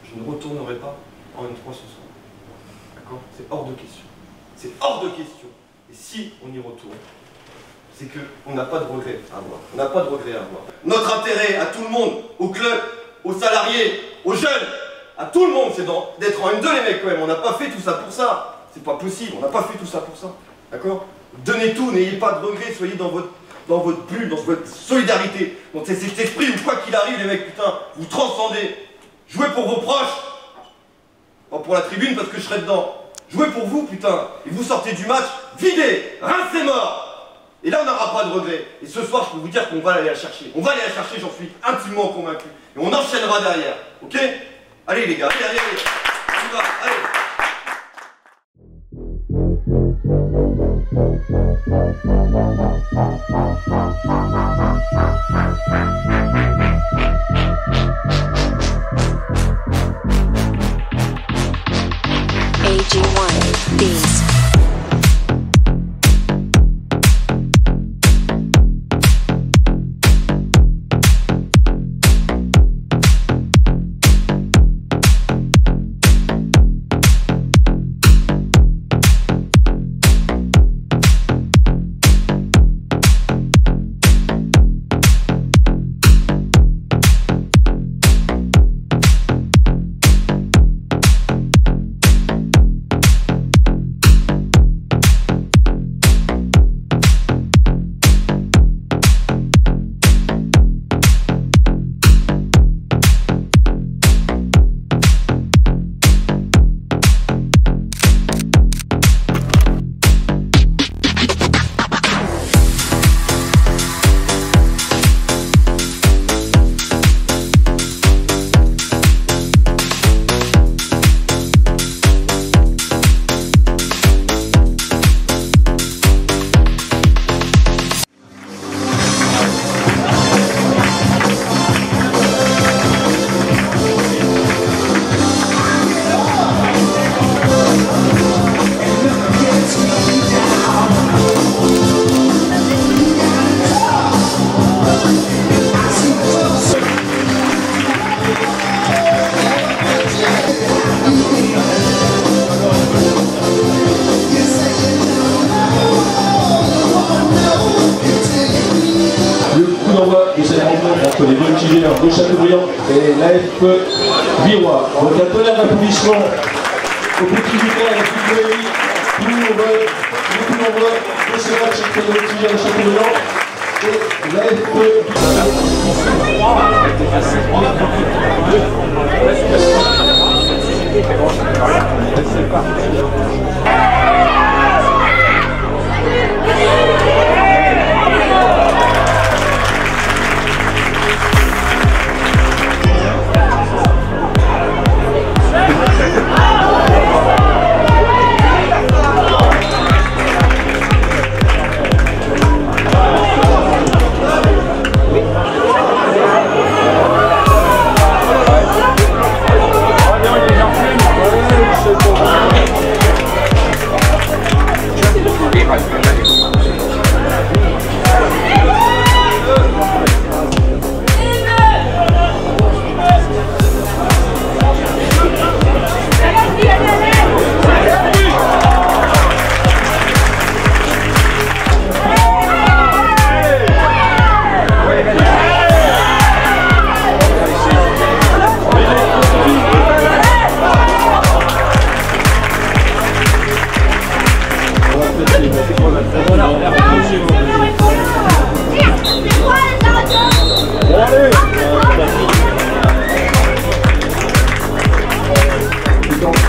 je ne retournerai pas en N3 ce soir. D'accord? C'est hors de question. C'est hors de question. Et si on y retourne, c'est qu'on n'a pas de regret à avoir. On n'a pas de regret à avoir. Notre intérêt à tout le monde, au club, aux salariés, aux jeunes, à tout le monde, c'est d'être en N2 les mecs quand même. On n'a pas fait tout ça pour ça. C'est pas possible, on n'a pas fait tout ça pour ça. D'accord? Donnez tout, n'ayez pas de regrets, soyez dans votre bulle, dans votre solidarité. Donc c'est cet esprit où quoi qu'il arrive les mecs, putain, vous transcendez. Jouez pour vos proches. Pas pour la tribune parce que je serai dedans. Jouez pour vous, putain. Et vous sortez du match, videz, rincez mort. Et là, on n'aura pas de regrets. Et ce soir, je peux vous dire qu'on va aller la chercher. On va aller la chercher, j'en suis intimement convaincu. Et on enchaînera derrière. Ok? Allez les gars, allez. On y va, allez. AG1 Beats. Entre les voltigeurs de Châteaubriand et l'AFP Virois. Donc un tonnerre d'applaudissements aux petits juniors et aux petits plus nombreux de ce match entre les voltigeurs de Châteaubriand et l'AFP Allez